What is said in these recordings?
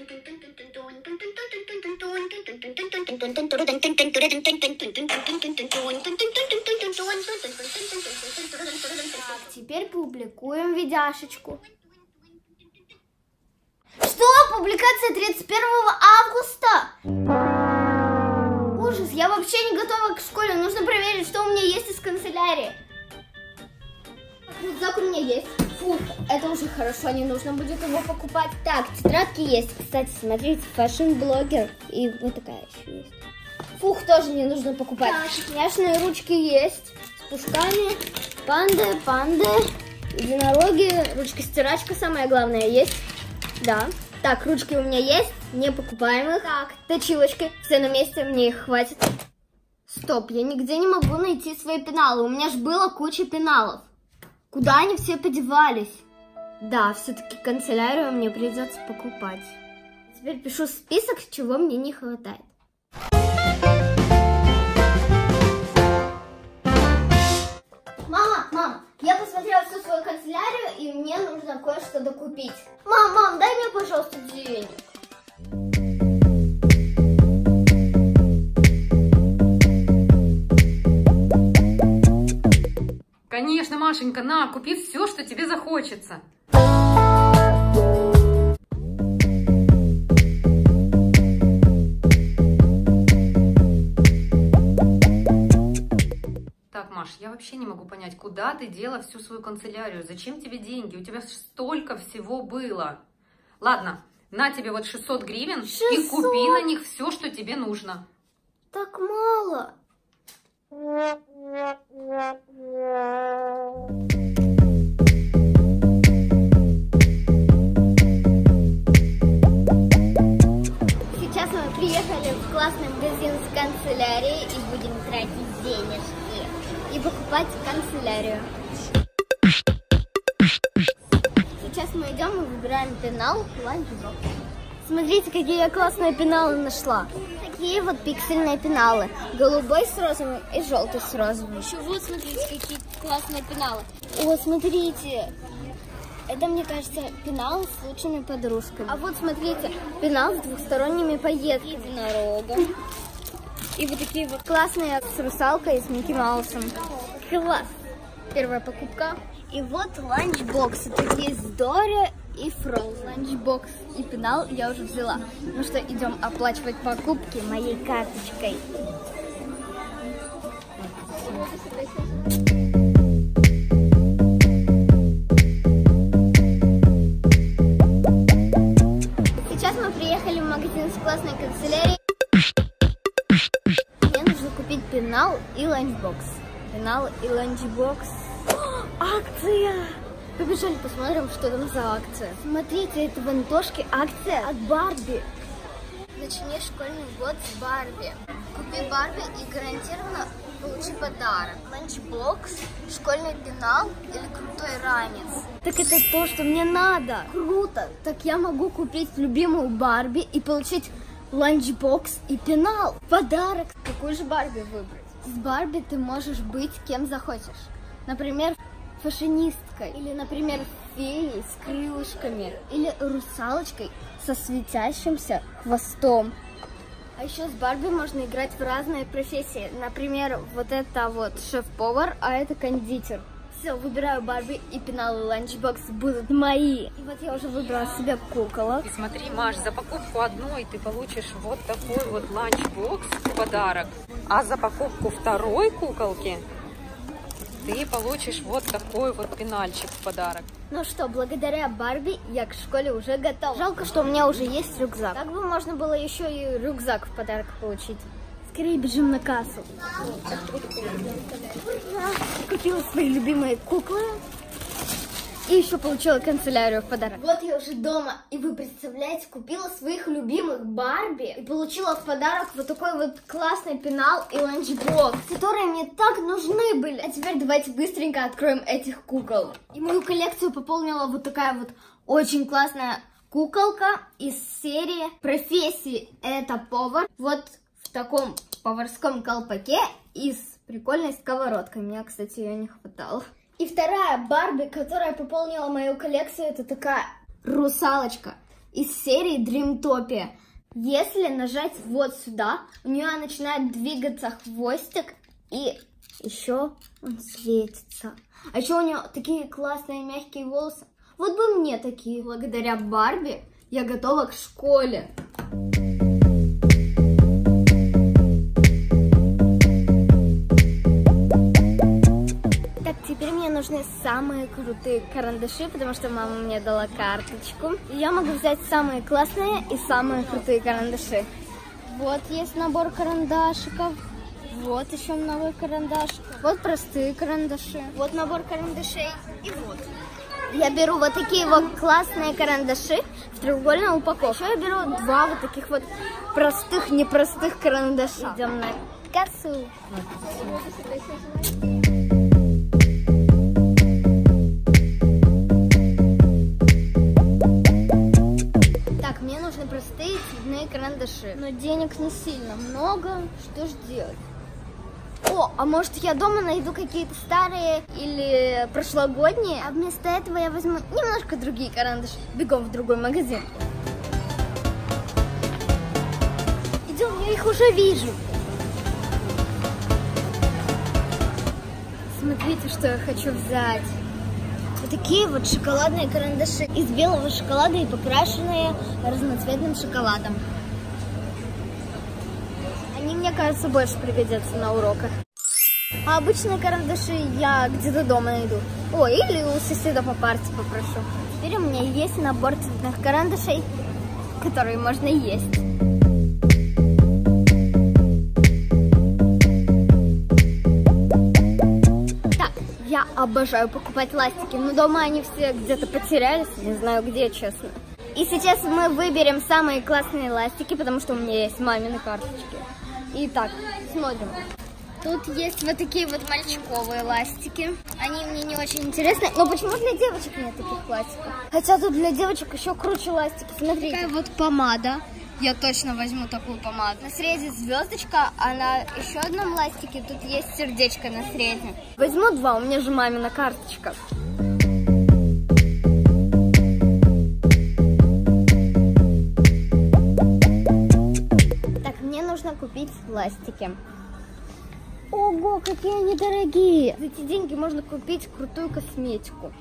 Теперь публикуем видяшечку. Что? Публикация 31 августа? Ужас, я вообще не готова к школе. Нужно проверить, что у меня есть из канцелярии. Рюкзак у меня есть. Фух, это уже хорошо, не нужно будет его покупать. Так, тетрадки есть. Кстати, смотрите, фэшн-блогер. И вот такая еще есть. Фух, тоже не нужно покупать. Так, няшные ручки есть. С пушками. Панды. Единороги. Ручка-стирачка, самое главное, есть. Да. Так, ручки у меня есть. Не покупаем их. Так, точилочки. Все на месте, мне их хватит. Стоп, я нигде не могу найти свои пеналы. У меня же было куча пеналов. Куда они все подевались? Да, все-таки канцелярию мне придется покупать. Теперь пишу список, чего мне не хватает. Мама, я посмотрела всю свою канцелярию, и мне нужно кое-что докупить. Мам, дай мне, пожалуйста, денег. Конечно, Машенька, на, купи все, что тебе захочется. Так, Маш, я вообще не могу понять, куда ты дела всю свою канцелярию? Зачем тебе деньги? У тебя столько всего было. Ладно, на тебе вот 600 гривен 600? И купи на них все, что тебе нужно. Так мало. Сейчас мы приехали в классный магазин с канцелярией и будем тратить денежки и покупать канцелярию. Сейчас мы идем и выбираем пенал ланчбокс. Смотрите, какие я классные пеналы нашла. Такие вот пиксельные пеналы. Голубой с розовым и желтый с розовым. Еще вот, смотрите, какие классные пеналы. Вот, смотрите. Это, мне кажется, пенал с лучшими подружками. А вот, смотрите, пенал с двухсторонними пайетками. Единорогом. И вот такие вот классные с русалкой и с Микки Маусом. Класс. Первая покупка. И вот ланчбоксы. Такие с Дори и Фроз. Ланчбокс и пенал я уже взяла. Ну что, идем оплачивать покупки моей карточкой. Сейчас мы приехали в магазин с классной канцелярией. Мне нужно купить пенал и ланчбокс. Пенал и ланчбокс. Акция! Побежали, посмотрим, что там за акция. Смотрите, это в Антошке акция от Барби. Начни школьный год с Барби. Купи Барби и гарантированно получи подарок. Ланчбокс, школьный пенал или крутой ранец. Так это то, что мне надо. Круто! Так я могу купить любимую Барби и получить ланчбокс и пенал. Подарок. Какую же Барби выбрать? С Барби ты можешь быть кем захочешь. Например, фашинисткой, или, например, феей с крылышками, или русалочкой со светящимся хвостом. А еще с Барби можно играть в разные профессии. Например, вот это вот шеф-повар, а это кондитер. Все, выбираю Барби, и пенал и ланчбокс будут мои. И вот я уже выбрала себе куколок. И смотри, Маш, за покупку одной ты получишь вот такой вот ланчбокс в подарок, а за покупку второй куколки ты получишь вот такой вот пенальчик в подарок. Ну что, благодаря Барби я к школе уже готова. Жалко, что у меня уже есть рюкзак. Так бы можно было еще и рюкзак в подарок получить. Скорее бежим на кассу. Купила свои любимые куклы. И еще получила канцелярию в подарок. Вот я уже дома. И вы представляете, купила своих любимых Барби. И получила в подарок вот такой вот классный пенал и ланчбокс, которые мне так нужны были. А теперь давайте быстренько откроем этих кукол. И мою коллекцию пополнила вот такая вот очень классная куколка из серии профессии. Это повар. Вот в таком поварском колпаке и с прикольной сковородкой. Мне, кстати, ее не хватало. И вторая Барби, которая пополнила мою коллекцию, это такая русалочка. из серии Dreamtopia. Если нажать вот сюда, у нее начинает двигаться хвостик, и еще он светится. А еще у нее такие классные мягкие волосы. Вот бы мне такие. Благодаря Барби я готова к школе. Так, теперь мне нужны самые крутые карандаши, потому что мама мне дала карточку. И я могу взять самые классные и самые крутые карандаши. Вот есть набор карандашиков. Вот еще набор карандашиков. Вот простые карандаши. Вот набор карандашей. И вот. Я беру вот такие вот классные карандаши в треугольной упаковке. Еще я беру два вот таких вот простых, непростых карандаша. Идем на кассу. Так, мне нужны простые цветные карандаши. Но денег не сильно много. Что ж делать? О, а может я дома найду какие-то старые или прошлогодние, а вместо этого я возьму немножко другие карандаши. Бегом в другой магазин. Идем, я их уже вижу. Смотрите, что я хочу взять. Вот такие вот шоколадные карандаши из белого шоколада и покрашенные разноцветным шоколадом. Они, мне кажется, больше пригодятся на уроках. А обычные карандаши я где-то дома найду. О, или у соседа по парте попрошу. Теперь у меня есть набор цветных карандашей, которые можно есть. Так, я обожаю покупать ластики, но дома они все где-то потерялись, не знаю где, честно. И сейчас мы выберем самые классные ластики, потому что у меня есть мамины карточки. Итак, смотрим. Тут есть вот такие вот мальчиковые ластики. Они мне не очень интересны. Но почему для девочек нет таких ластиков? Хотя тут для девочек еще круче ластики. Смотрите. Такая вот помада. Я точно возьму такую помаду. На срезе звездочка, а на еще одном ластике тут есть сердечко на срезе. Возьму два, у меня же мамина карточка. Нужно купить ластики. Ого, какие они дорогие! За эти деньги можно купить крутую косметику.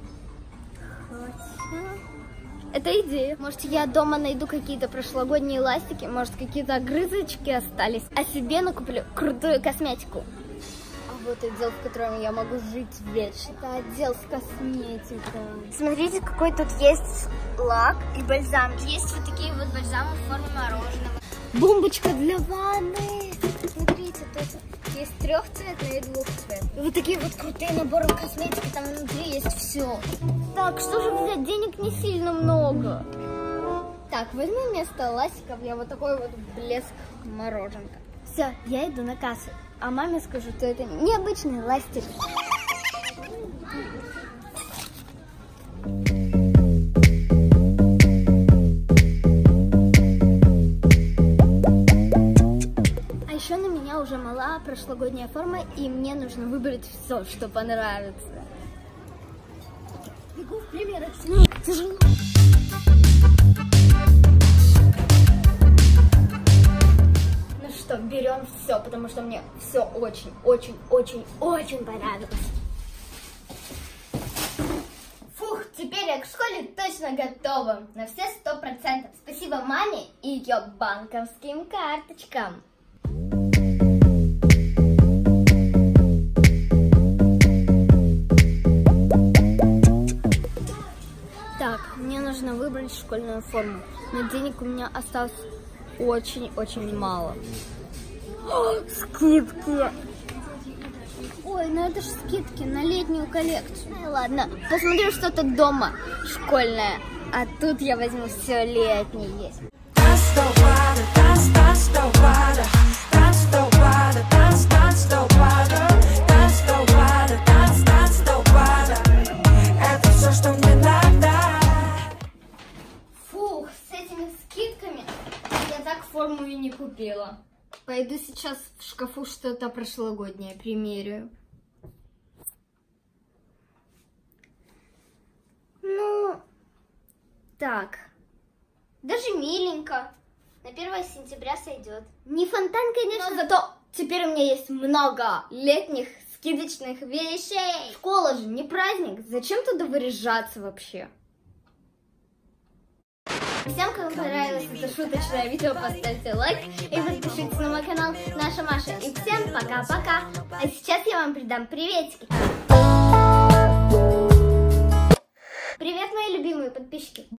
Это идея. Может, я дома найду какие-то прошлогодние ластики, может, какие-то огрызочки остались, а себе накуплю крутую косметику. А вот отдел, в котором я могу жить вечно. Это отдел с косметикой. Смотрите, какой тут есть лак и бальзам. Есть вот такие вот бальзамы в форме мороженого. Бомбочка для ванны. Смотрите, тут есть трехцветные и двухцветные. Вот такие вот крутые наборы косметики, там внутри есть все. Так, что же взять? Денег не сильно много. Так, возьму вместо ластиков я вот такой вот блеск мороженка. Все, я иду на кассу. А маме скажу, что это необычный ластик. Еще на меня уже мала прошлогодняя форма, и мне нужно выбрать все, что понравится. Бегу в примерочную. Тяжело. Ну что, берем все, потому что мне все очень понравилось. Фух, теперь я к школе точно готова. На все 100%. Спасибо маме и ее банковским карточкам. Так, мне нужно выбрать школьную форму, но денег у меня осталось очень мало. О, скидки! Ой, ну это же скидки на летнюю коллекцию. Ну, ладно, посмотрю что-то дома школьное, а тут я возьму все летнее. Фух, с этими скидками я так форму и не купила. Пойду сейчас в шкафу что-то прошлогоднее примерю. Ну, так, Даже миленько. На 1 сентября сойдет. Не фонтан, конечно, но зато теперь у меня есть много летних скидочных вещей. Школа же не праздник. Зачем туда выряжаться вообще? Всем, кому понравилось это шуточное видео, поставьте лайк и подпишитесь на мой канал Наша Маша. И всем пока-пока. А сейчас я вам передам приветики. Привет, мои любимые подписчики.